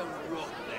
rot there.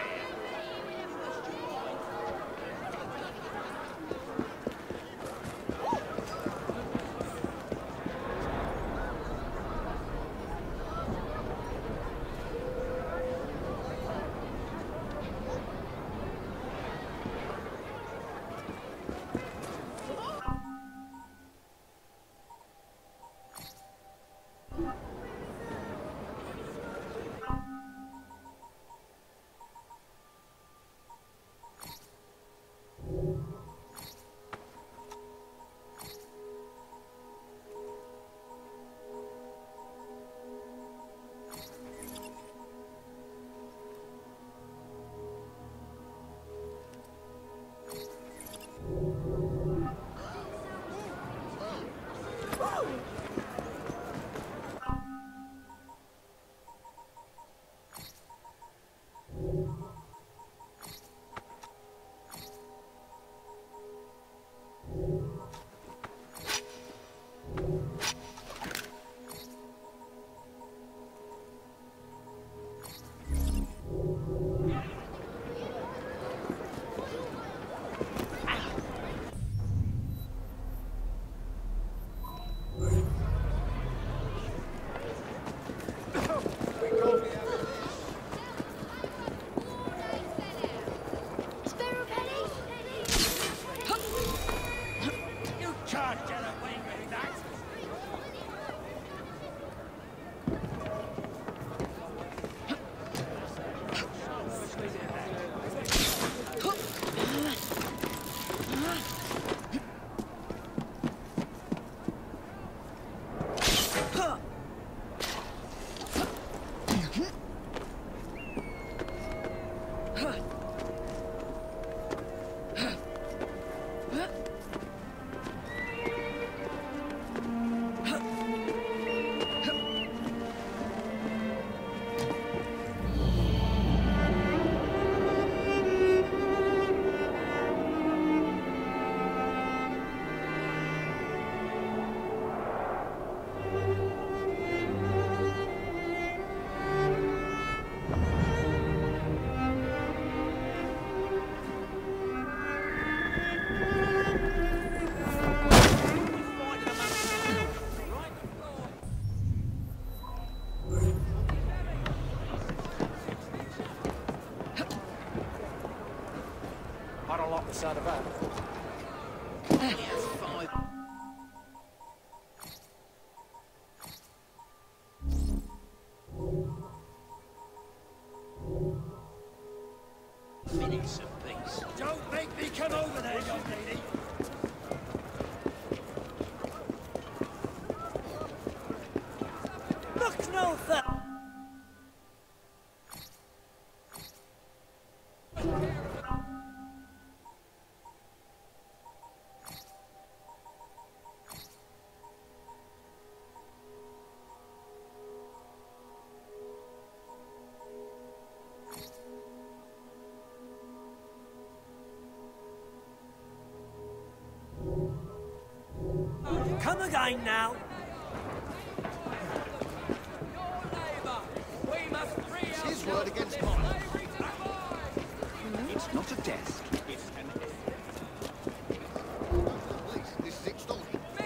Side of that. Minutes apiece. Don't make me come over there, young lady. Look no further. Come again now. It's his word against mine. It's not a desk. It's an... Please, this is extortion.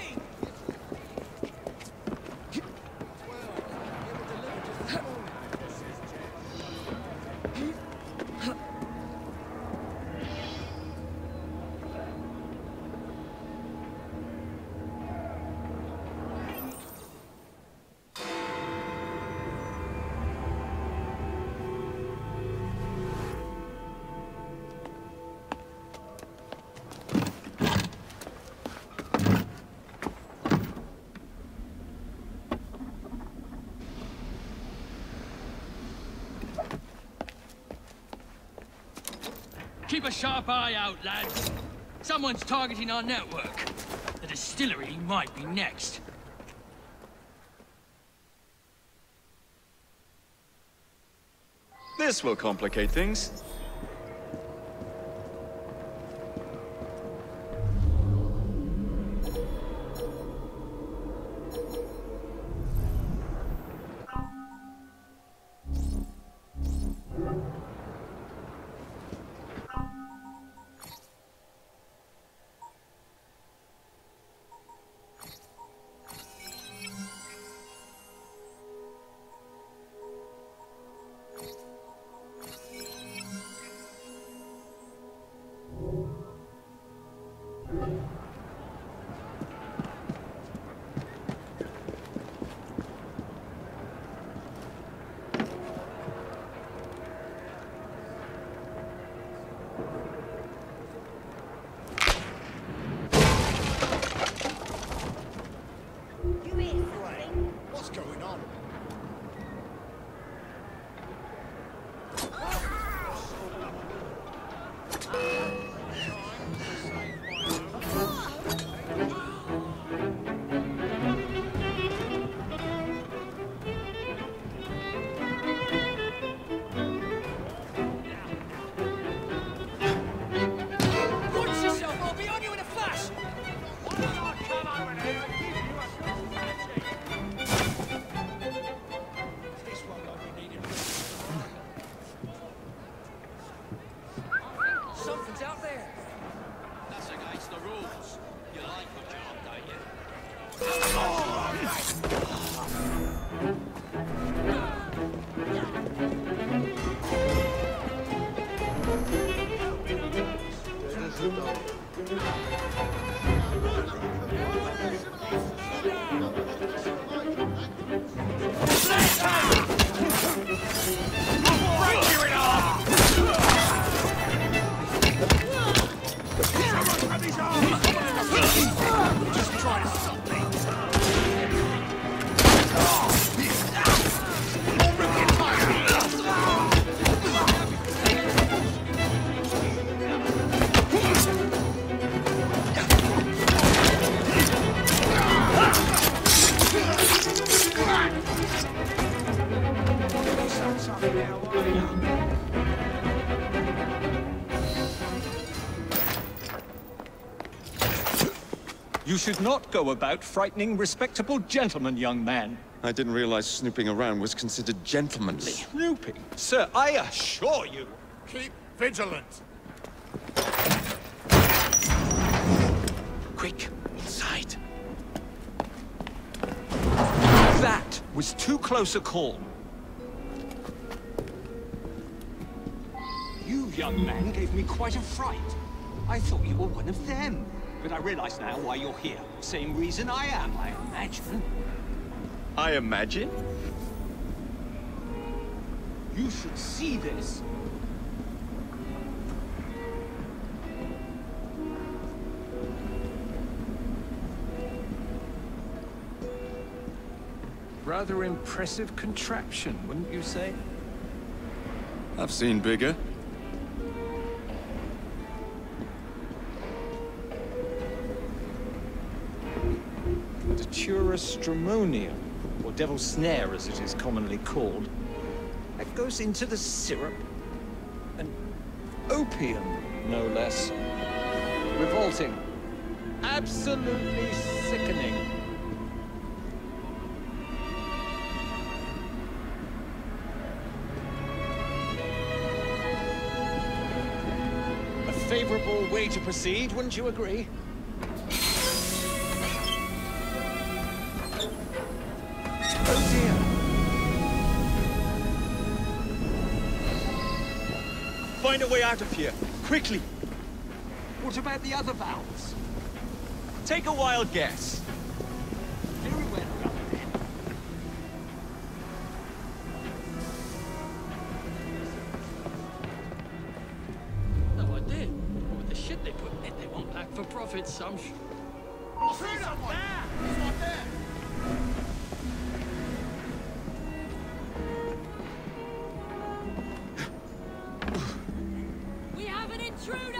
Keep a sharp eye out, lads. Someone's targeting our network. The distillery might be next. This will complicate things. tough now, are you? You should not go about frightening respectable gentlemen, young man. I didn't realize snooping around was considered gentlemanly. Snooping? Sir, I assure you. Keep vigilant. Quick, inside. That was too close a call. You, young man, gave me quite a fright. I thought you were one of them. But I realize now why you're here. Same reason I am, I imagine. I imagine? You should see this. Rather impressive contraption, wouldn't you say? I've seen bigger. Stramonium, or devil's snare as it is commonly called, that goes into the syrup. And opium, no less. Revolting. Absolutely sickening. A favorable way to proceed, wouldn't you agree? Oh dear. Find a way out of here, quickly. What about the other valves? Take a wild guess. Very well, young man. No idea. With the shit they put in it, they won't lack for profits, I'm sure. Shoot up there! He's not there! We have an intruder!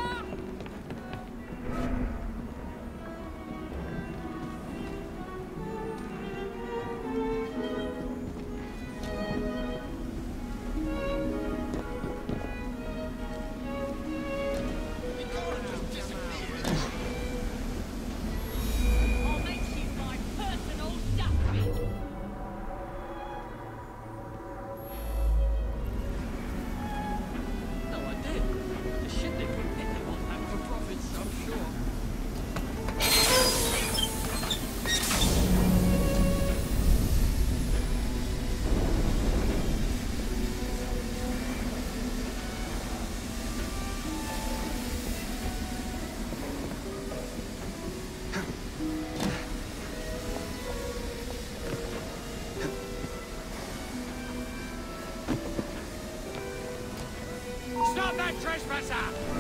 I'll make you my personal duckling. No idea. The shit they put in it, they won't lack for profits, I'm sure. Stop that trespasser!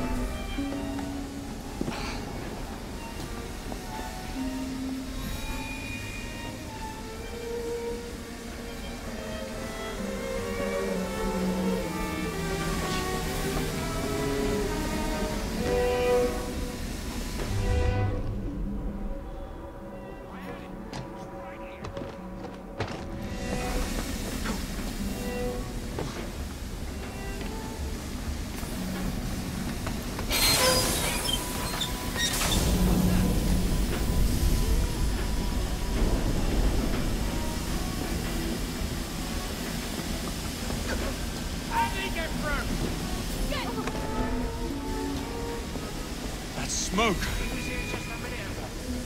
How did he get through? That smoke. He was here just a minute ago.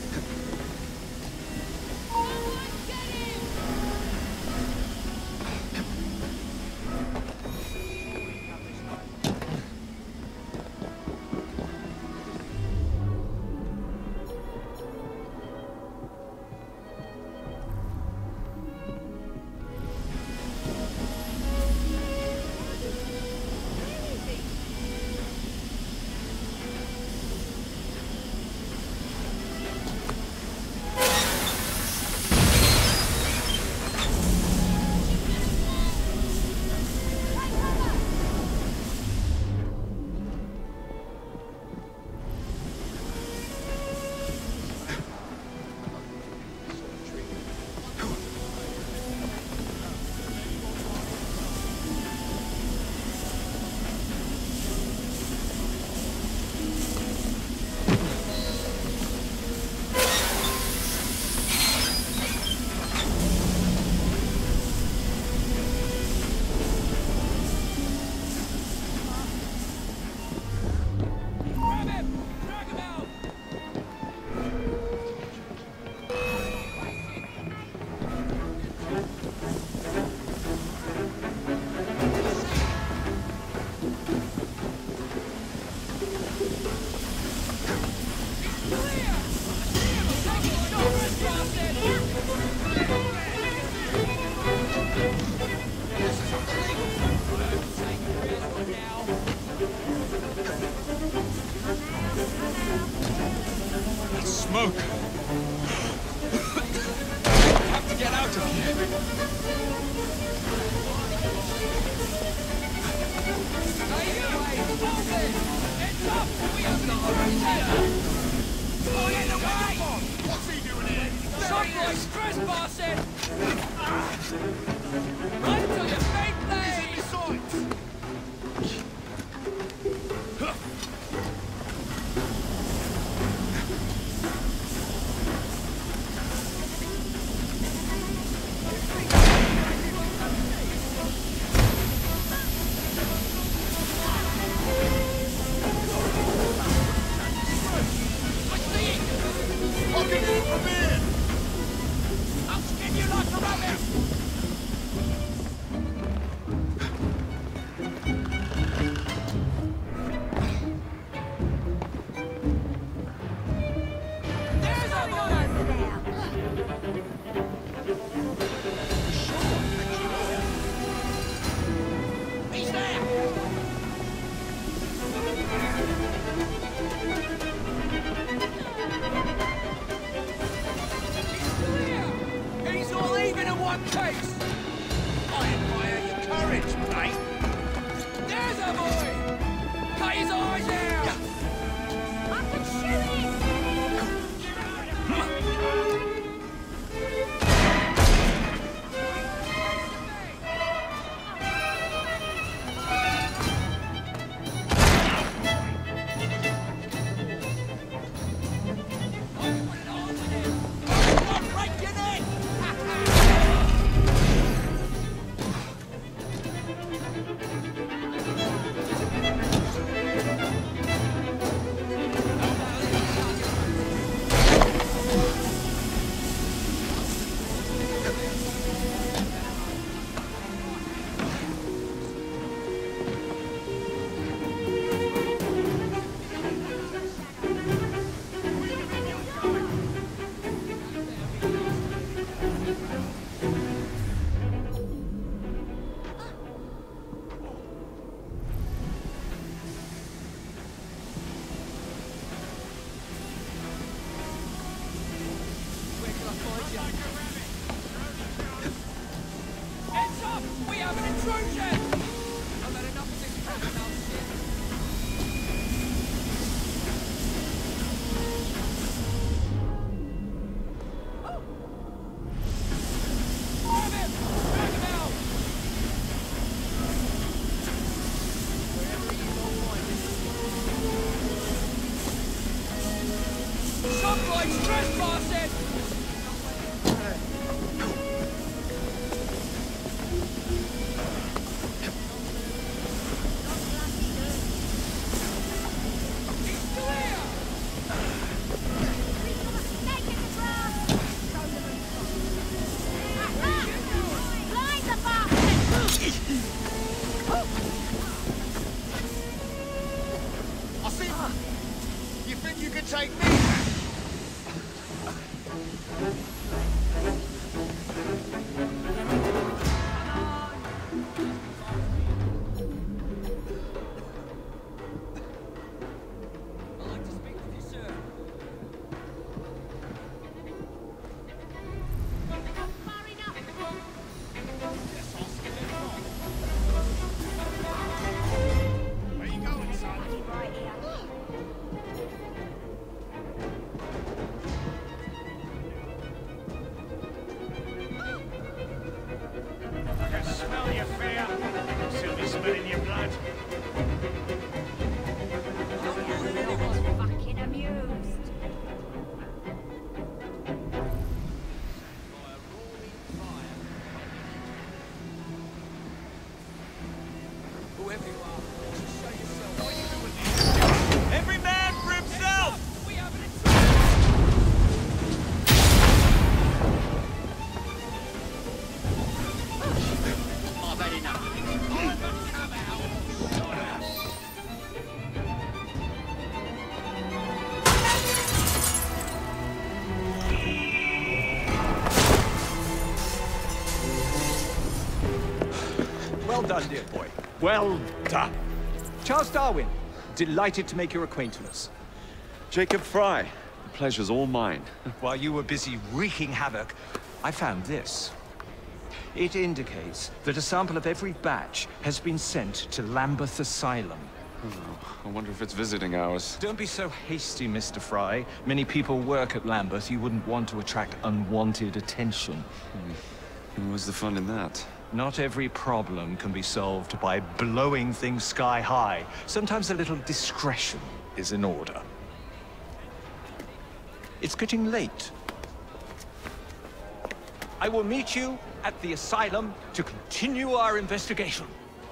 Someone get him! Run till your feet bleed! I'll skin you like a rabbit! There's a boy! He's there! He's all even in one case! I admire your courage, mate! There's a boy! Cut his eyes out! I can shoot him! I'll break your neck! Heads up! We have an intrusion! I've had enough of this crap now, shit. Grab him! Drag him out! Wherever he is, I'll find him. Some bloke's trespassing! He's still here! Snake in the grass! Blind the bastard! I see. You think you could take me? I'd like to speak with you, sir. Far enough! Where you going, son? Right here. I can smell your fear. Still be smelling your blood. Fucking amused. Whoever you are, just show yourself. What are you doing here? Every man for himself! We have an intrusion! I've had enough. I'm gonna come out. Well done, dear boy. Well done. Charles Darwin, delighted to make your acquaintance. Jacob Fry, the pleasure's all mine. While you were busy wreaking havoc, I found this. It indicates that a sample of every batch has been sent to Lambeth Asylum. Oh, I wonder if it's visiting hours. Don't be so hasty, Mr. Fry. Many people work at Lambeth. You wouldn't want to attract unwanted attention. And what's the fun in that? Not every problem can be solved by blowing things sky high. Sometimes a little discretion is in order. It's getting late. I will meet you at the asylum to continue our investigation.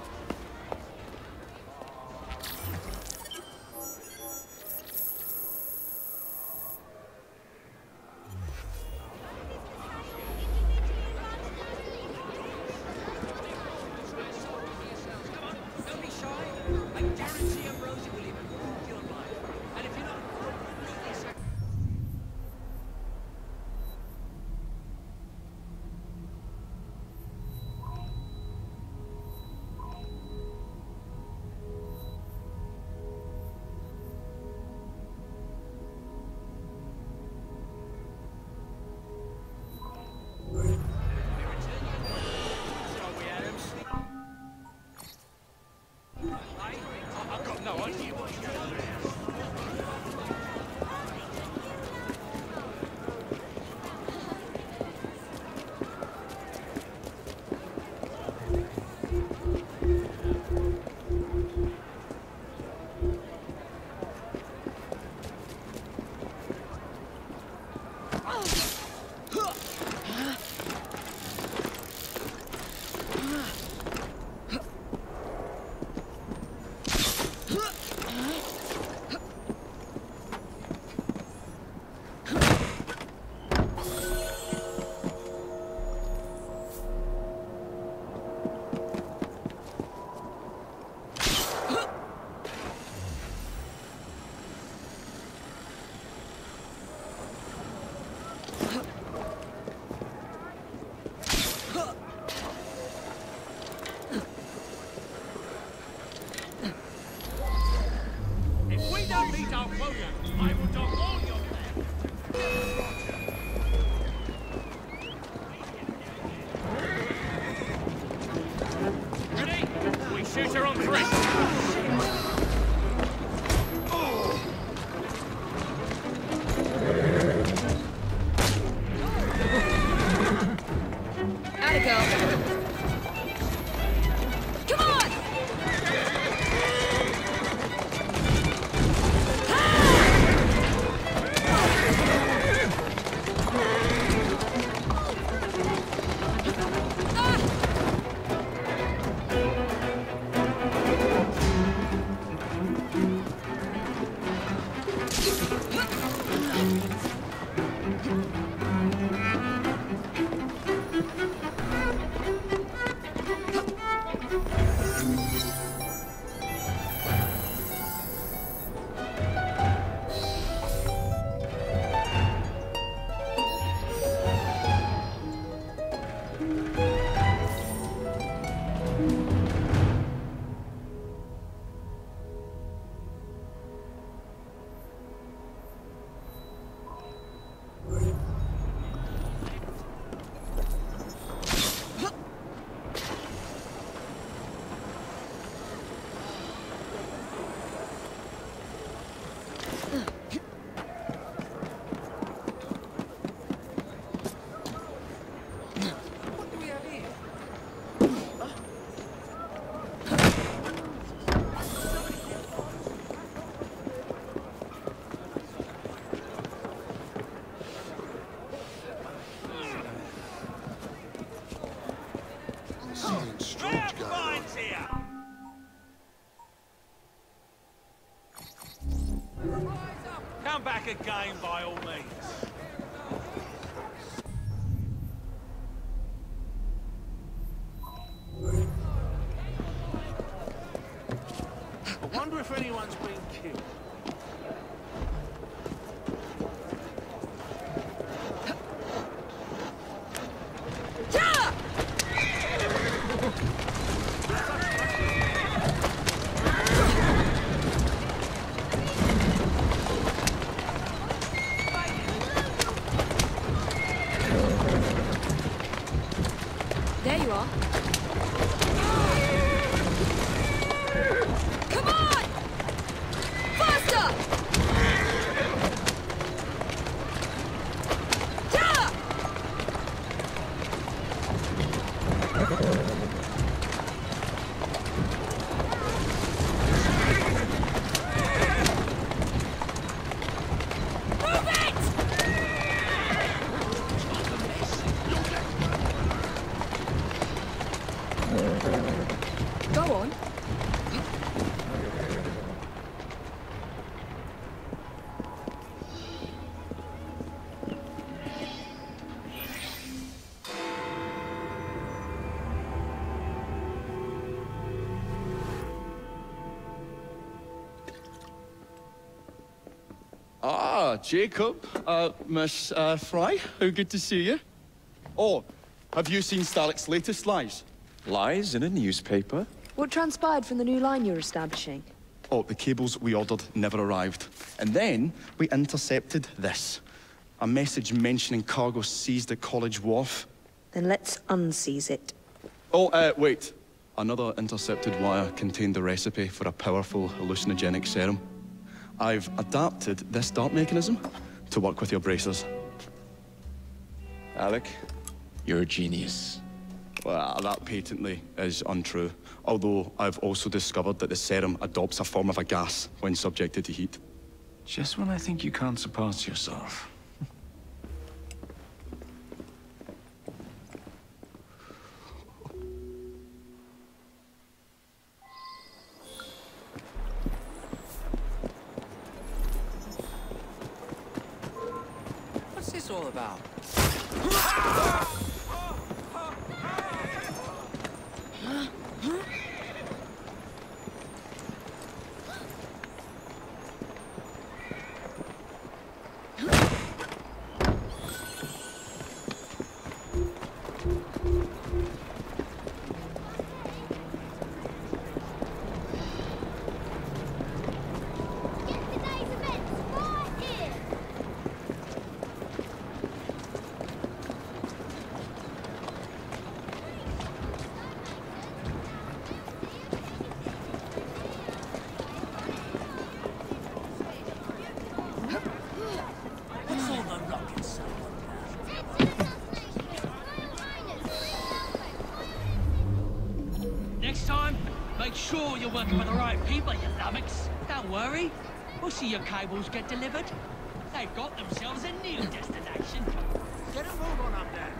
Come back again by all means. I wonder if anyone's been killed. There you are. Come on! Faster! on. Ah, Jacob. Miss Fry, how good to see you. Oh, have you seen Starlick's latest lies? Lies in a newspaper? What transpired from the new line you're establishing? Oh, the cables we ordered never arrived. And then we intercepted this. A message mentioning cargo seized at College Wharf. Then let's unseize it. Oh, wait. Another intercepted wire contained the recipe for a powerful hallucinogenic serum. I've adapted this dart mechanism to work with your bracers. Alec, you're a genius. Well, that patently is untrue. Although I've also discovered that the serum adopts a form of a gas when subjected to heat. Just when I think you can't surpass yourself. What's this all about? What's all the rocket Next time, make sure you're working with the right people, you lummox. Don't worry. We'll see your cables get delivered. They've got themselves a new destination. Get a move on up there.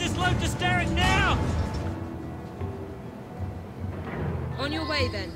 this load to Derek now! On your way, then.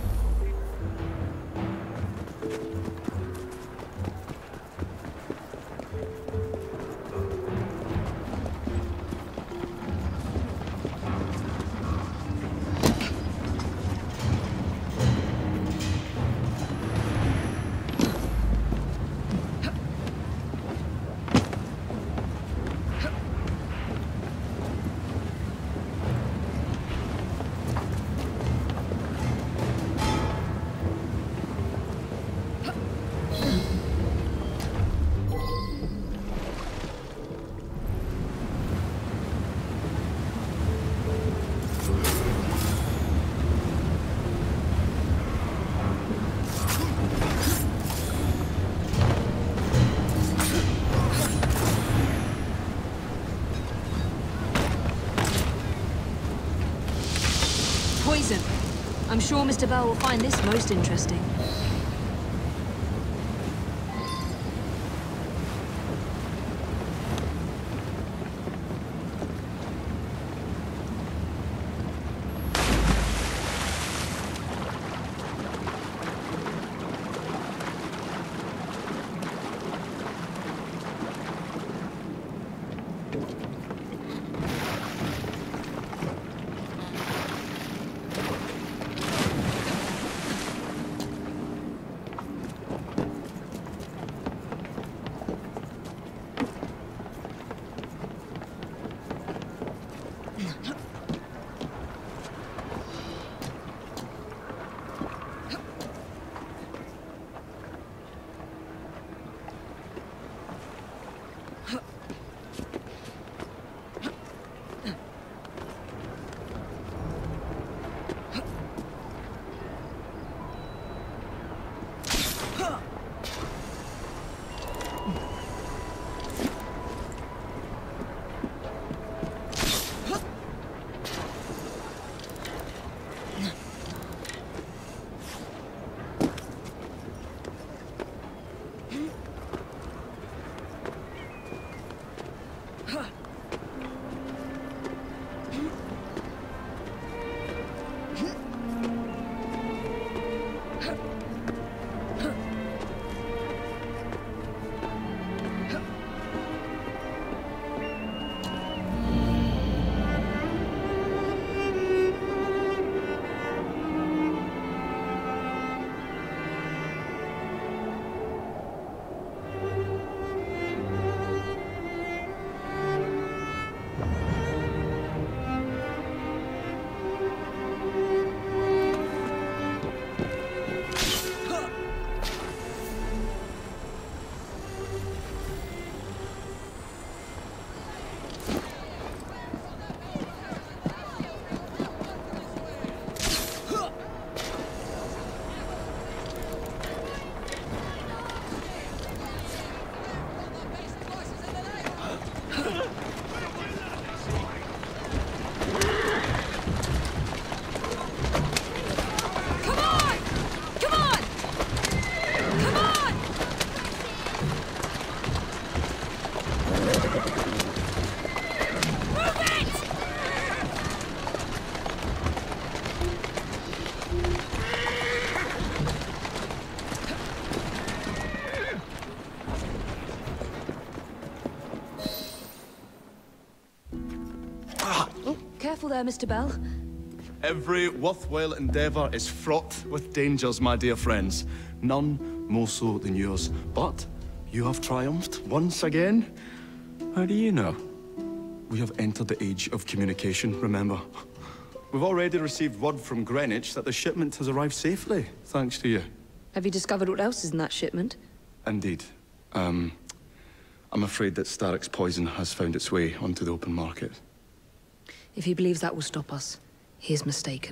Poison. I'm sure Mr. Bell will find this most interesting. Careful there, Mr. Bell. Every worthwhile endeavour is fraught with dangers, my dear friends. None more so than yours. But you have triumphed once again. How do you know? We have entered the age of communication, remember? We've already received word from Greenwich that the shipment has arrived safely, thanks to you. Have you discovered what else is in that shipment? Indeed. I'm afraid that Starrick's poison has found its way onto the open market. If he believes that will stop us, he is mistaken.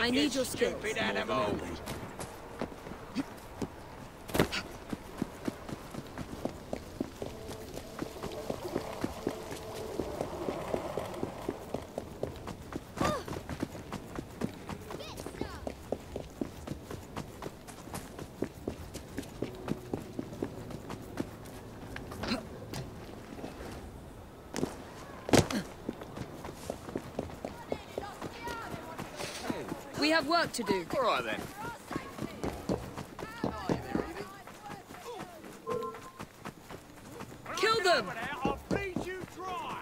I need your skills. Stupid animal! We have work to do. All right then. Kill them! I'll bleed you dry!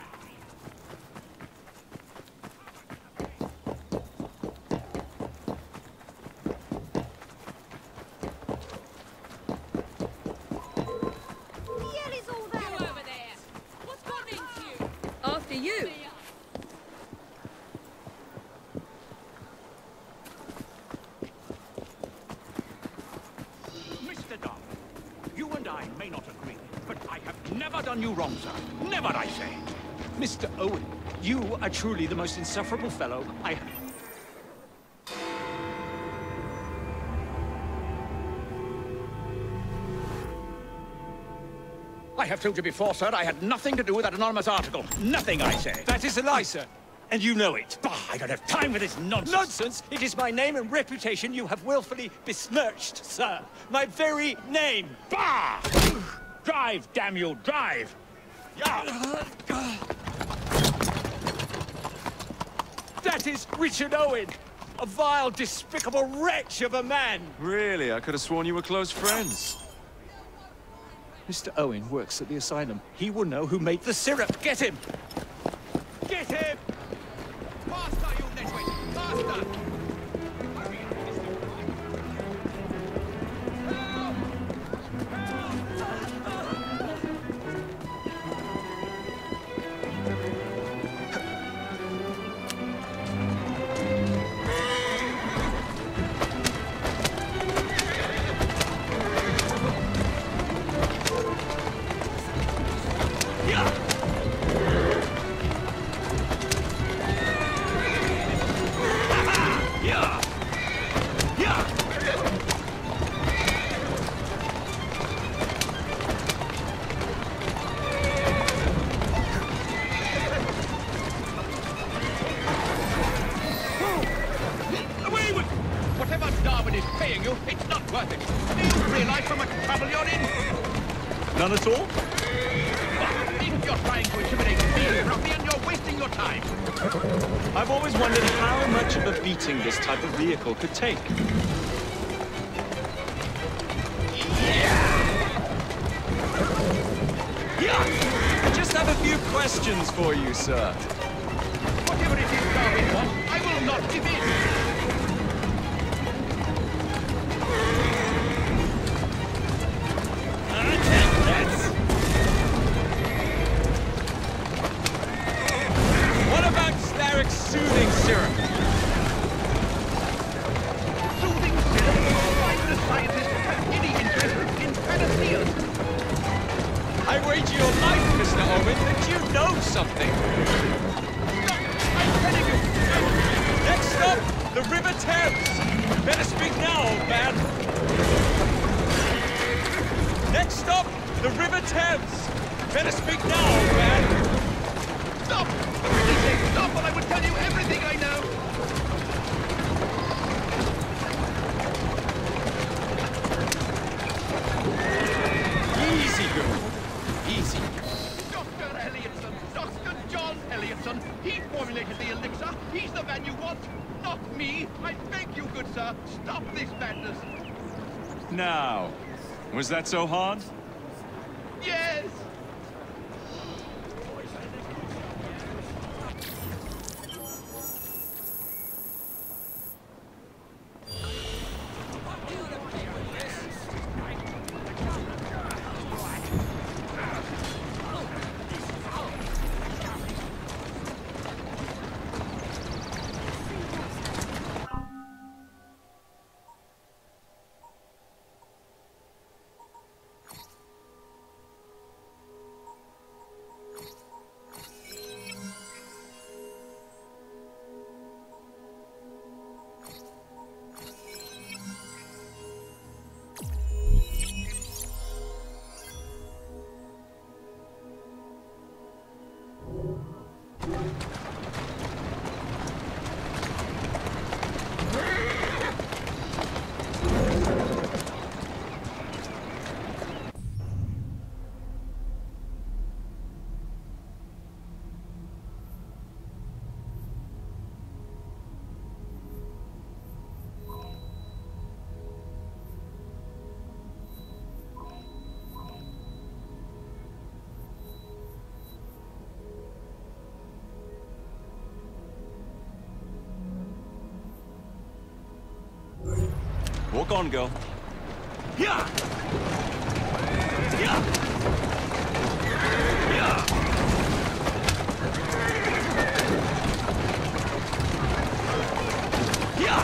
Over there. What's gone into you? After you. Mr. Darwin, you and I may not agree, but I have never done you wrong, sir. Never, I say. Mr. Owen, you are truly the most insufferable fellow I have. I have told you before, sir, I had nothing to do with that anonymous article. Nothing, I say. That is a lie, sir. And you know it. Bah, I don't have time for this nonsense. Nonsense! It is my name and reputation you have willfully besmirched, sir. My very name. Bah! Drive, damn you, drive! Yeah. That is Richard Owen, a vile, despicable wretch of a man. Really? I could have sworn you were close friends. Mr. Owen works at the asylum. He will know who made the syrup. Get him! Get him! Faster, you nitwit! Faster! Whatever Darwin is paying you, it's not worth it. Do you realize how much trouble you're in? None at all? If you're trying to intimidate me, ruffian, you're wasting your time. I've always wondered how much of a beating this type of vehicle could take. I just have a few questions for you, sir. Whatever it is Darwin wants, I will not give in. What about Starrick's soothing syrup? Soothing syrup? Why would a scientist have any interest in panaceas? I wager your life, Mr. Owen, that you know something. I'm telling you. Next stop, the River Thames. Better speak now, old man. Next stop, the River Thames. Better speak now, old man. Stop! Stop, or I would tell you everything I know! Easy, girl. Easy. Dr. Elliotson, Dr. John Elliotson, he formulated the elixir. He's the man you want, not me. I beg you, good sir, stop this madness. Now, was that so hard? Yes! Crack on, girl. Yeah! Yeah! Yeah! Yeah!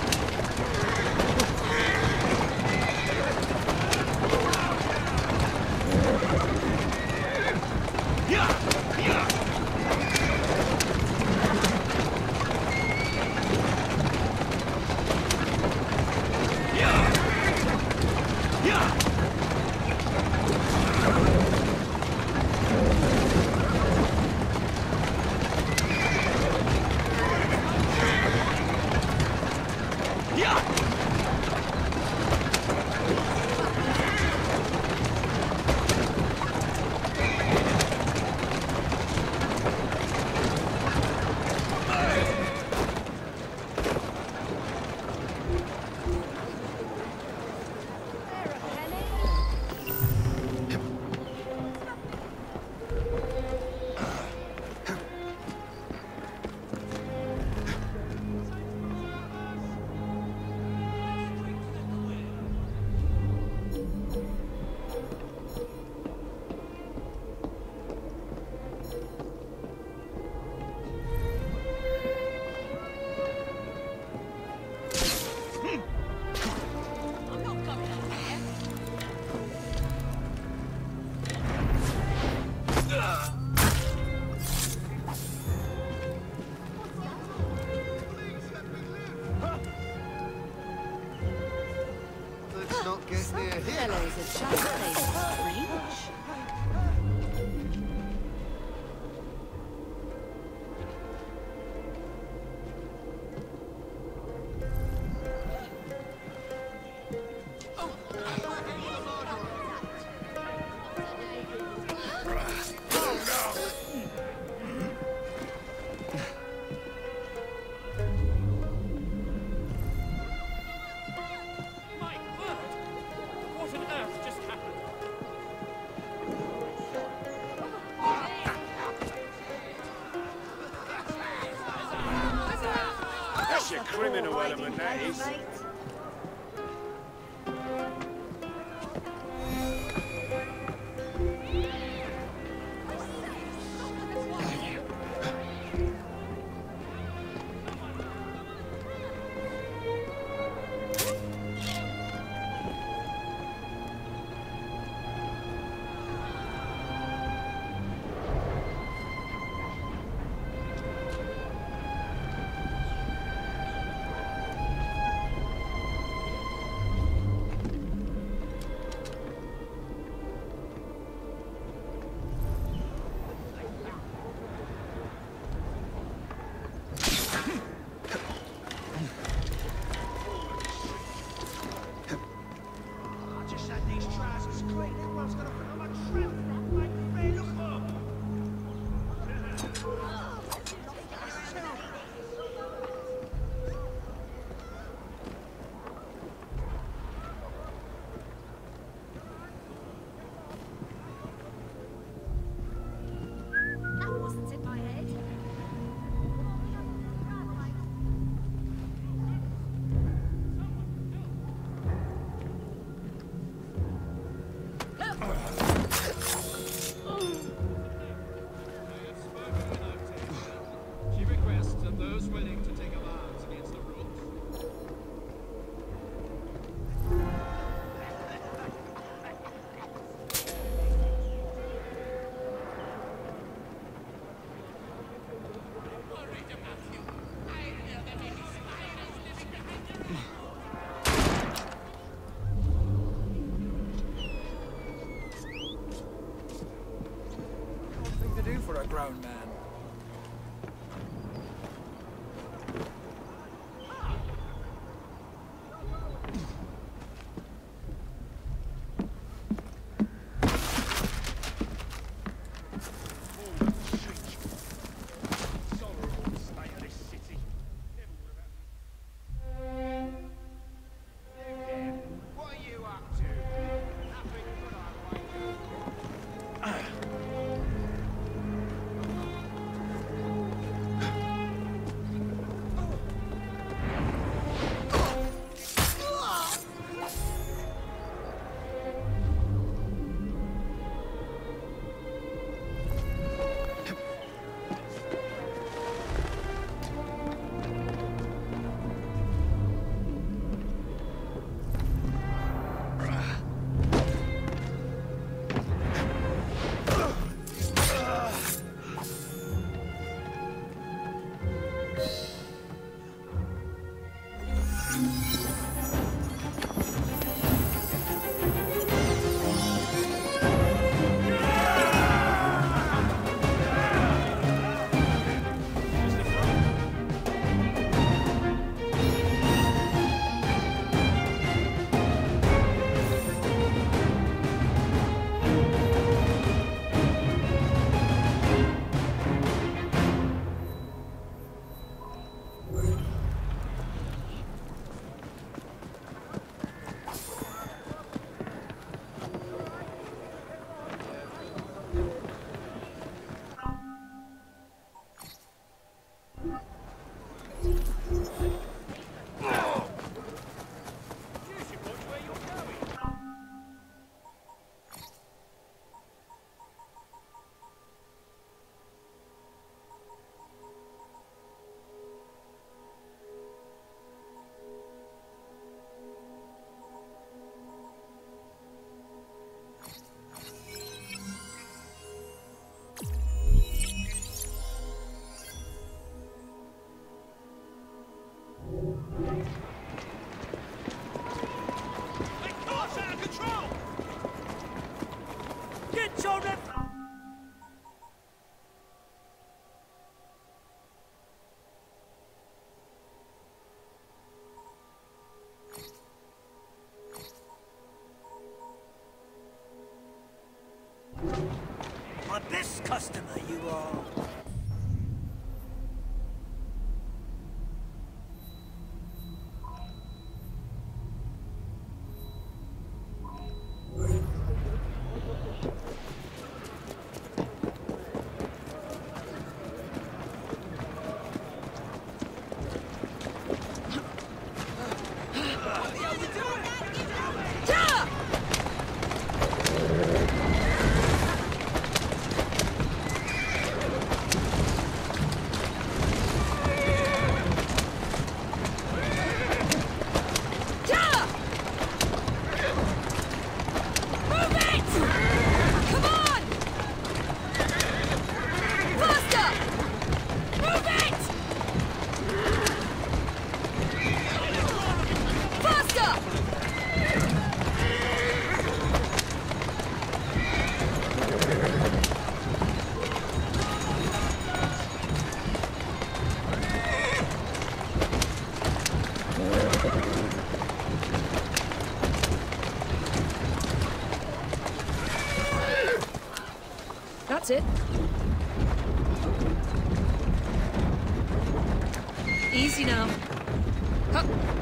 Criminal element, that is. For a grown man. Nice customer you are. That's it. Easy now. Huh.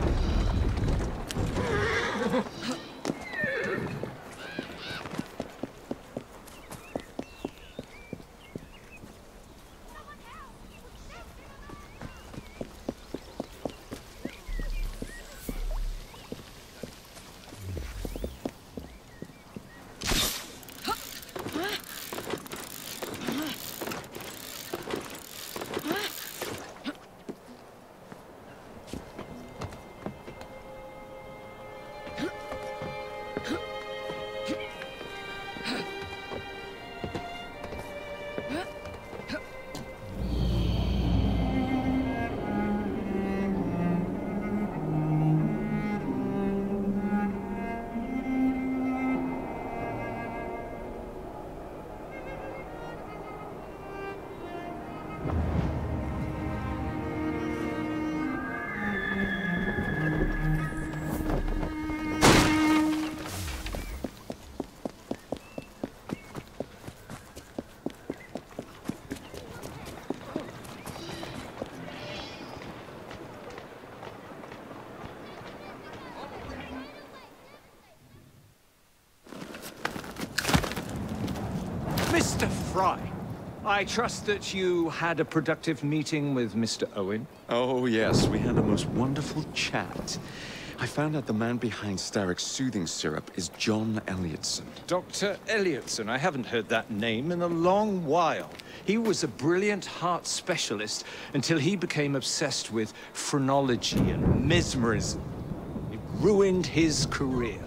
Mr. Fry, I trust that you had a productive meeting with Mr. Owen? Oh, yes, we had a most wonderful chat. I found out the man behind Starrick's soothing syrup is John Elliotson. Dr. Elliotson, I haven't heard that name in a long while. He was a brilliant heart specialist until he became obsessed with phrenology and mesmerism. It ruined his career.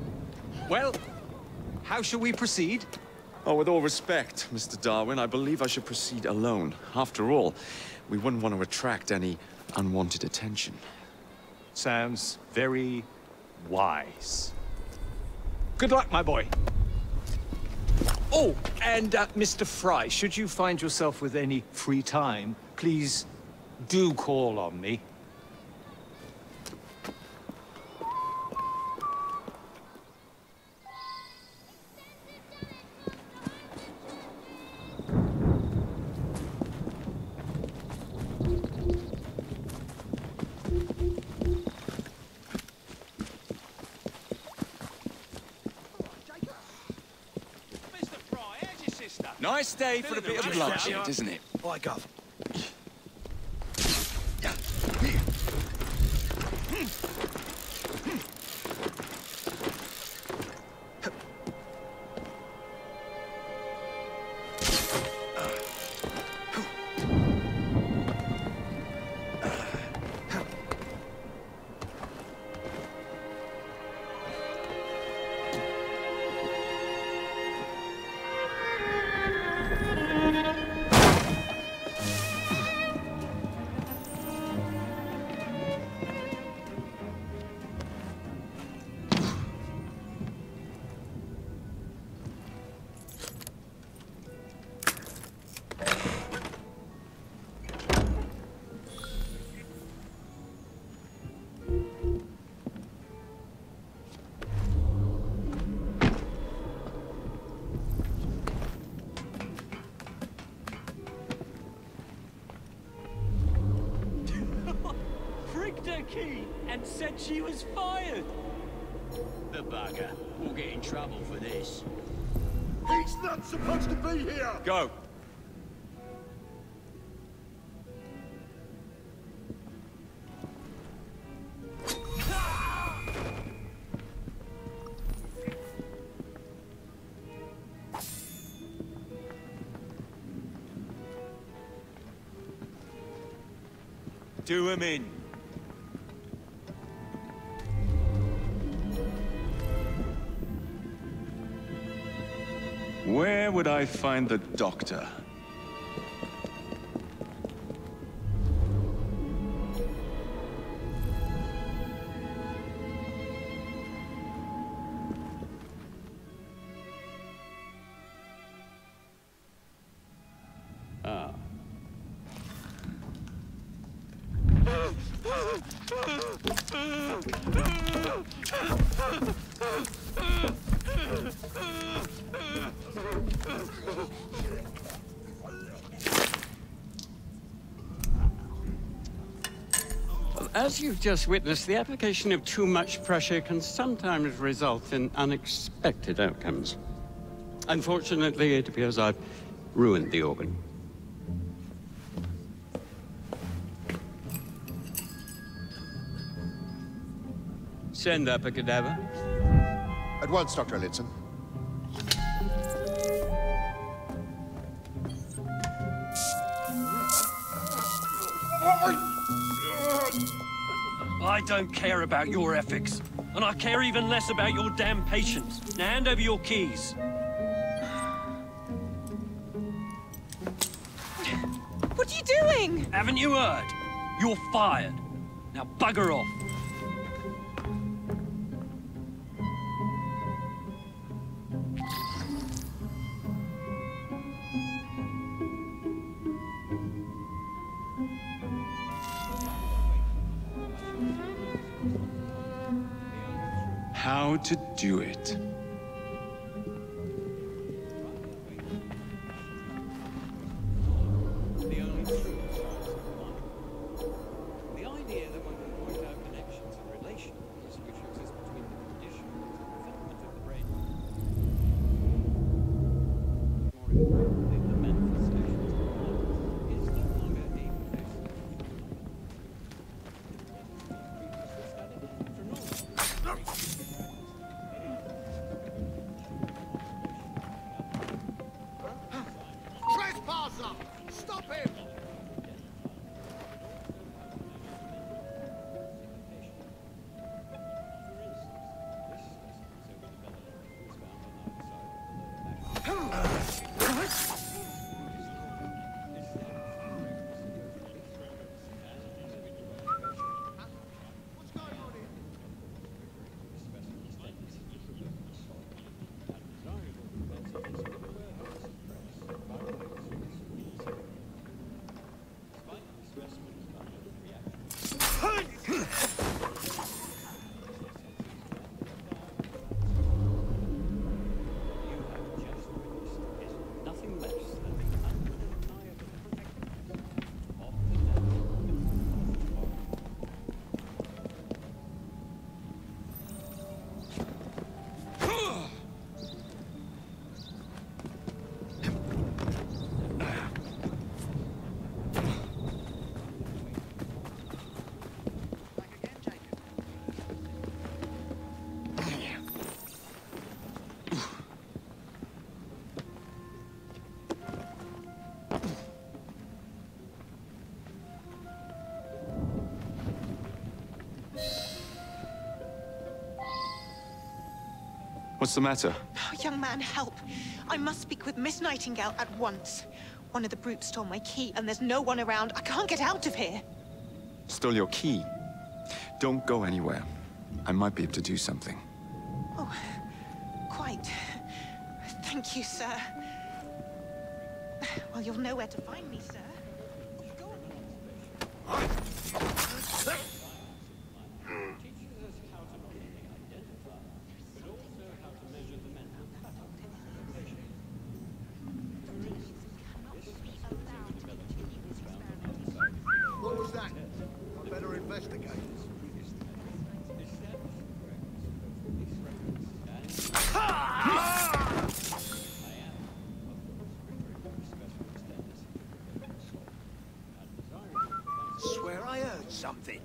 Well, how shall we proceed? Oh, with all respect, Mr. Darwin, I believe I should proceed alone. After all, we wouldn't want to attract any unwanted attention. Sounds very wise. Good luck, my boy. Oh, and Mr. Fry, should you find yourself with any free time, please do call on me. Nice day for a bit of bloodshed, isn't it? Bye, Gov. key and said she was fired. The bugger. We'll get in trouble for this. He's not supposed to be here! Go! Do him in. Where would I find the doctor? Ah. As you've just witnessed, the application of too much pressure can sometimes result in unexpected outcomes. Unfortunately, it appears I've ruined the organ. Send up a cadaver. At once, Dr. Elliotson. I don't care about your ethics, and I care even less about your damn patience. Now hand over your keys. What are you doing? Haven't you heard? You're fired. Now bugger off. How to do it. Stop him! What's the matter? Oh, young man, help. I must speak with Miss Nightingale at once. One of the brutes stole my key, and there's no one around. I can't get out of here. Stole your key. Don't go anywhere. I might be able to do something. Oh, quite. Thank you, sir. Well, you'll know where to find me, sir. Go on. What was that? I better investigate. something.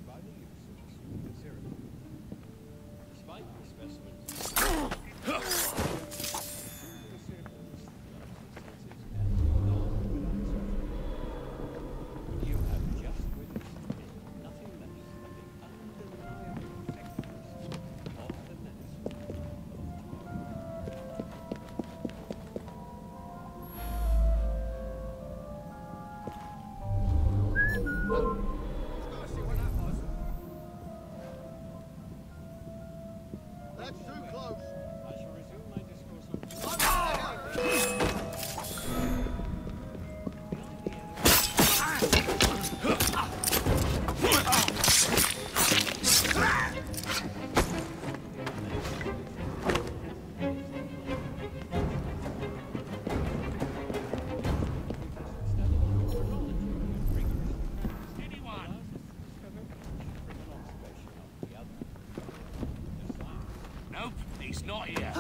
Nope, he's not here.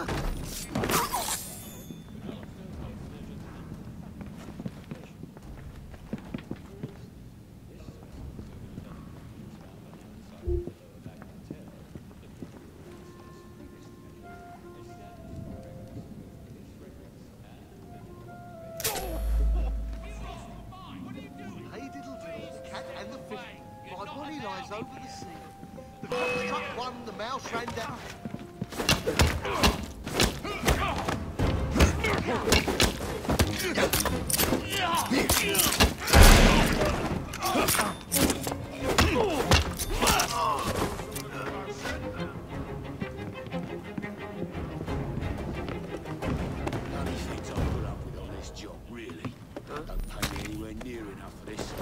Over the sea. The fox truck won, the mouse ran down. Bloody things I put up with on this job, really. Don't pay me anywhere near enough for this.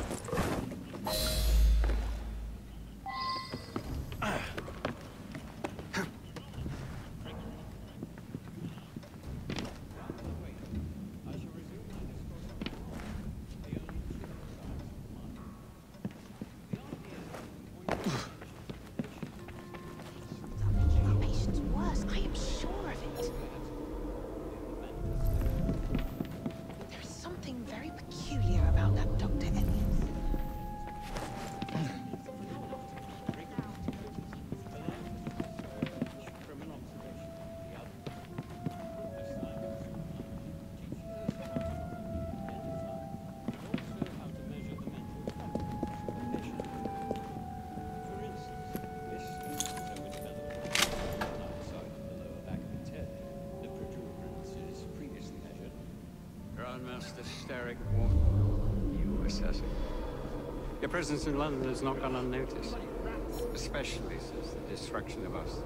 Grandmaster Starrick won't you assess it. Your presence in London has not gone unnoticed, especially since the destruction of us.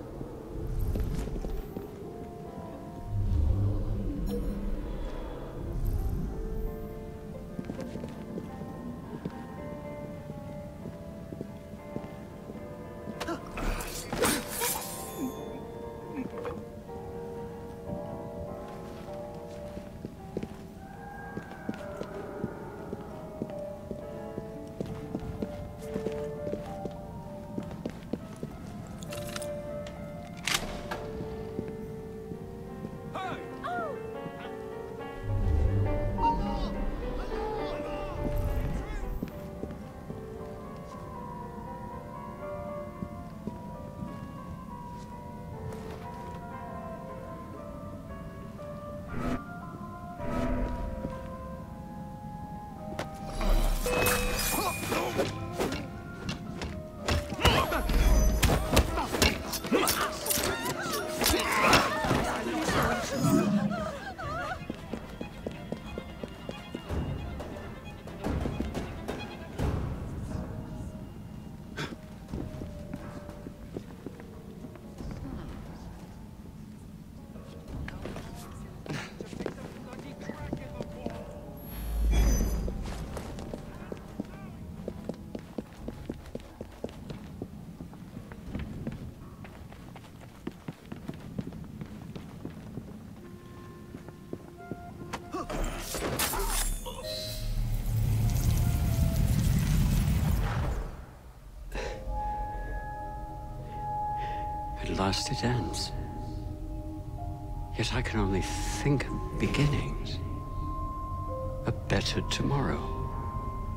At last it ends. Yet I can only think of beginnings. A better tomorrow.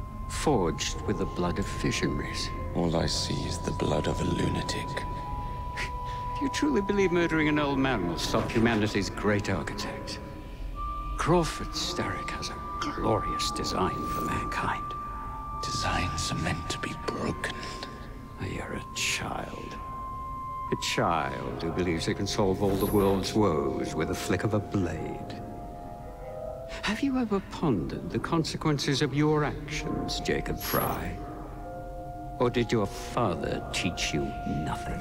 forged with the blood of visionaries. All I see is the blood of a lunatic. Do you truly believe murdering an old man will stop humanity's great architect? Crawford Starrick has a glorious design for mankind. Designs are meant to be broken. You're a child. A child who believes it can solve all the world's woes with a flick of a blade. Have you ever pondered the consequences of your actions, Jacob Fry? Or did your father teach you nothing?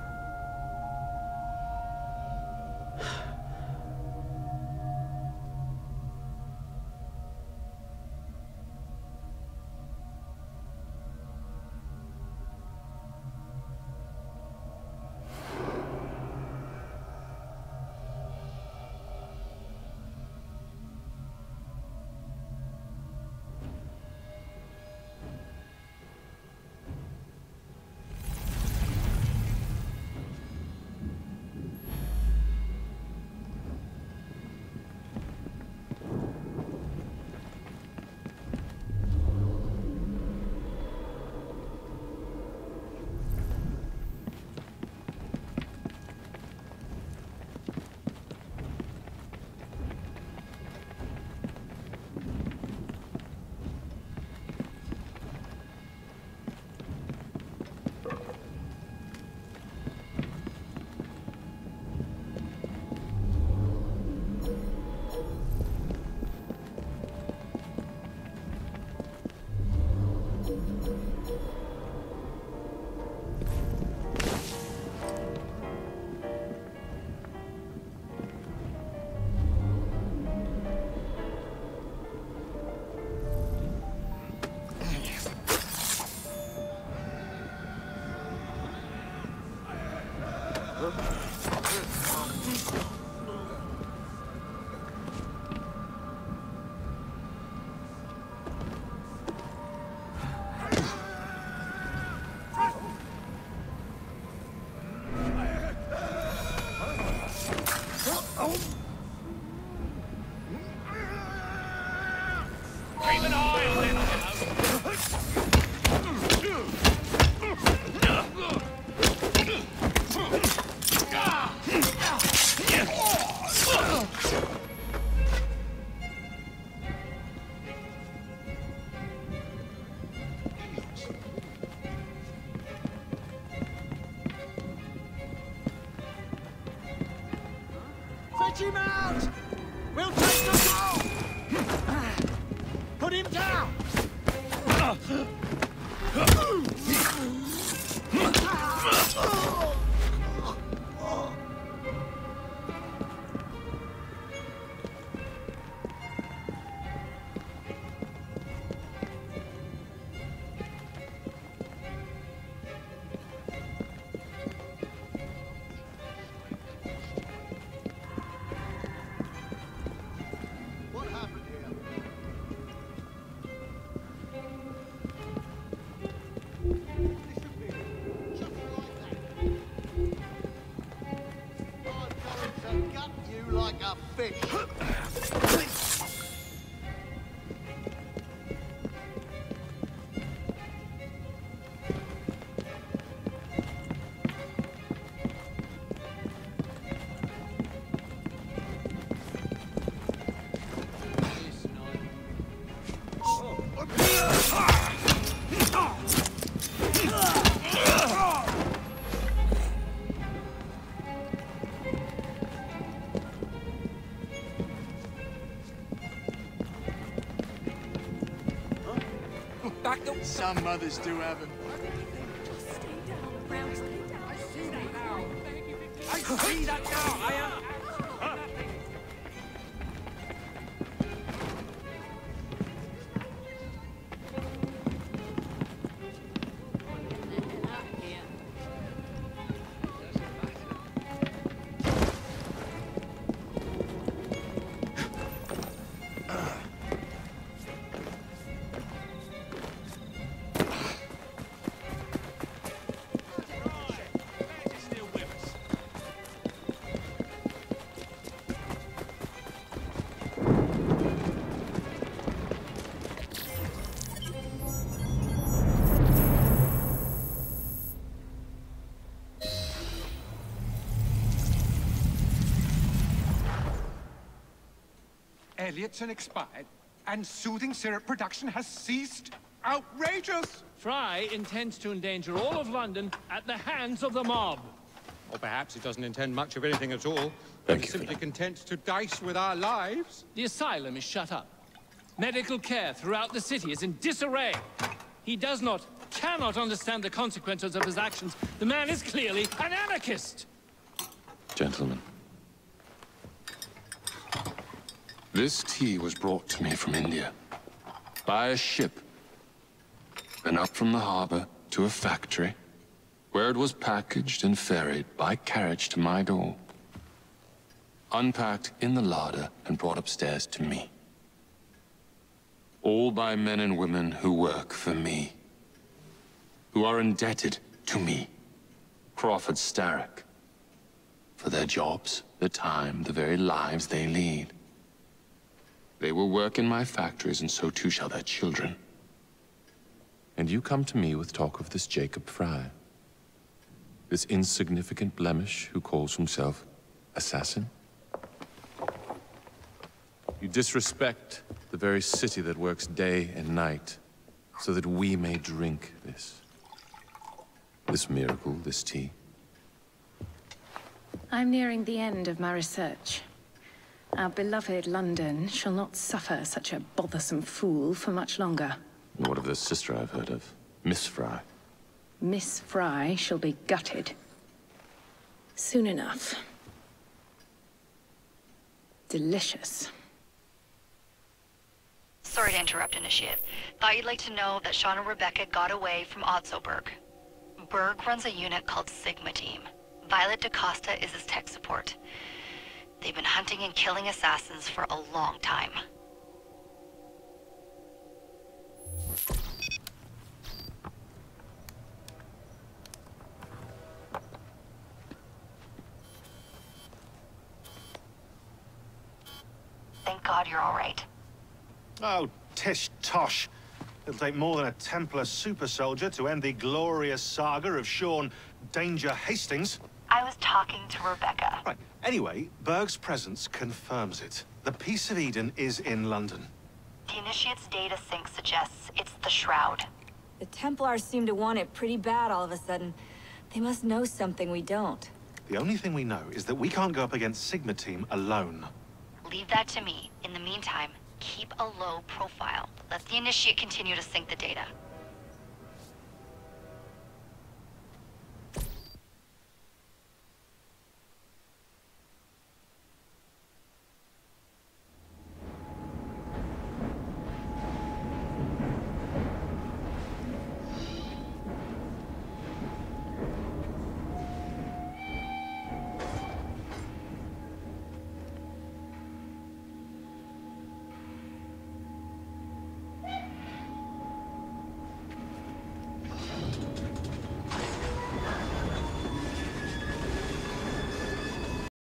Fetch him out! We'll take control! Put him down! Like a fish. Some mothers do have him. Just stay down, Brown. Stay down. I see that now. I see that now. I am. Elliotson expired, and soothing syrup production has ceased? Outrageous! Fry intends to endanger all of London at the hands of the mob. Or perhaps he doesn't intend much of anything at all. Thank He's you, simply content to dice with our lives. The asylum is shut up. Medical care throughout the city is in disarray. He cannot understand the consequences of his actions. The man is clearly an anarchist! Gentlemen. This tea was brought to me from India. By a ship. Then up from the harbor to a factory, where it was packaged and ferried by carriage to my door. Unpacked in the larder and brought upstairs to me. All by men and women who work for me. Who are indebted to me, Crawford Starrick, for their jobs, their time, the very lives they lead. They will work in my factories, and so too shall their children. And you come to me with talk of this Jacob Fry, this insignificant blemish who calls himself assassin? You disrespect the very city that works day and night so that we may drink this miracle, this tea. I'm nearing the end of my research. Our beloved London shall not suffer such a bothersome fool for much longer. And what of this sister I've heard of, Miss Fry? Miss Fry shall be gutted. Soon enough. Delicious. Sorry to interrupt, Initiate. Thought you'd like to know that Sean and Rebecca got away from Otzoberg. Berg runs a unit called Sigma Team. Violet DaCosta is his tech support. They've been hunting and killing assassins for a long time. Thank God you're all right. Oh, tish tosh. It'll take more than a Templar super soldier to end the glorious saga of Sean Danger Hastings. I was talking to Rebecca. Right. Anyway, Berg's presence confirms it. The Peace of Eden is in London. The Initiate's data sync suggests it's the Shroud. The Templars seem to want it pretty bad all of a sudden. They must know something we don't. The only thing we know is that we can't go up against Sigma Team alone. Leave that to me. In the meantime, keep a low profile. Let the Initiate continue to sync the data.